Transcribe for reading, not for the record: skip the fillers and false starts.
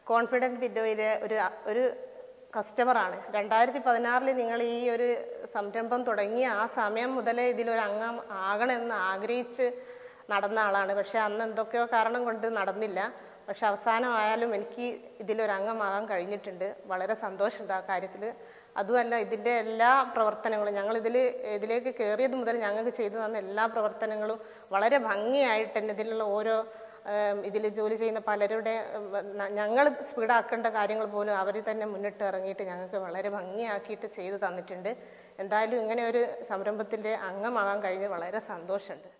Confident വിൻഡോയിലെ ഒരു കസ്റ്റമറാണ്. 2016 നിങ്ങൾ ഈ ഒരു സംരംഭം തുടങ്ങിയ ആ സമയം മുതലേ ഇതിലൊരു അംഗം ആകണമെന്ന് ആഗ്രഹിച്ച് നടന്ന ആളാണ്. പക്ഷേ അന്ന് എന്തൊക്കെയോ കാരണം കൊണ്ട് നടന്നില്ല. പക്ഷെ അവസാനമായാലും എനിക്ക് ഇതിലൊരു അംഗമാകാൻ കഴിഞ്ഞിട്ടുണ്ട്. വളരെ സന്തോഷമുണ്ട് ആ കാര്യത്തിൽ. അതുമല്ല, ഇതിൻ്റെ എല്ലാ പ്രവർത്തനങ്ങളും ഇതിലേക്ക് കയറിയത് മുതൽ ഞങ്ങൾക്ക് ചെയ്തു തന്ന എല്ലാ പ്രവർത്തനങ്ങളും വളരെ ഭംഗിയായിട്ട് തന്നെ ഇതിലുള്ള ഓരോ ഇതിൽ ജോലി ചെയ്യുന്ന പലരുടെ ഞങ്ങൾ സ്പീഡാക്കേണ്ട കാര്യങ്ങൾ പോലും അവർ തന്നെ മുന്നിട്ട് ഇറങ്ങിയിട്ട് ഞങ്ങൾക്ക് വളരെ ഭംഗിയാക്കിയിട്ട് ചെയ്തു തന്നിട്ടുണ്ട്. എന്തായാലും ഇങ്ങനെ ഒരു സംരംഭത്തിൻ്റെ അംഗമാകാൻ കഴിഞ്ഞ് വളരെ സന്തോഷമുണ്ട്.